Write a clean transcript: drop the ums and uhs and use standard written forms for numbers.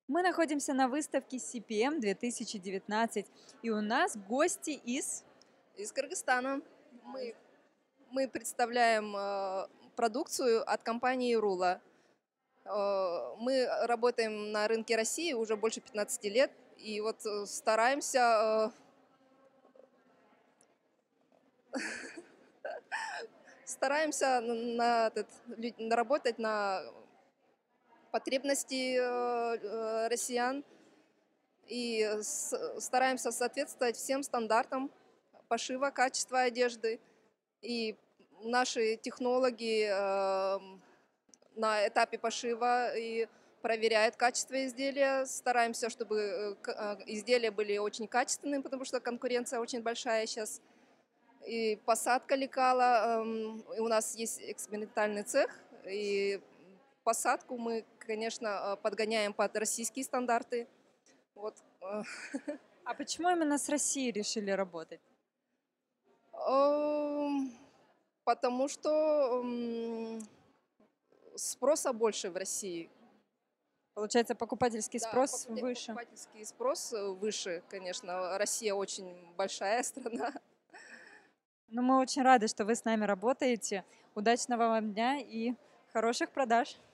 Мы находимся на выставке CPM 2019, и у нас гости Из Кыргызстана. Мы представляем продукцию от компании Рула. Мы работаем на рынке России уже больше 15 лет, и вот стараемся наработать на потребности россиян и стараемся соответствовать всем стандартам пошива, качества одежды. И наши технологи на этапе пошива и проверяют качество изделия. Стараемся, чтобы изделия были очень качественными, потому что конкуренция очень большая сейчас. И посадка лекала. И у нас есть экспериментальный цех. И посадку мы, конечно, подгоняем под российские стандарты. Вот. А почему именно с Россией решили работать? Потому что спроса больше в России. Получается, покупательский спрос Да, выше. покупательский спрос выше, конечно. Россия очень большая страна. Но мы очень рады, что вы с нами работаете. Удачного вам дня и хороших продаж!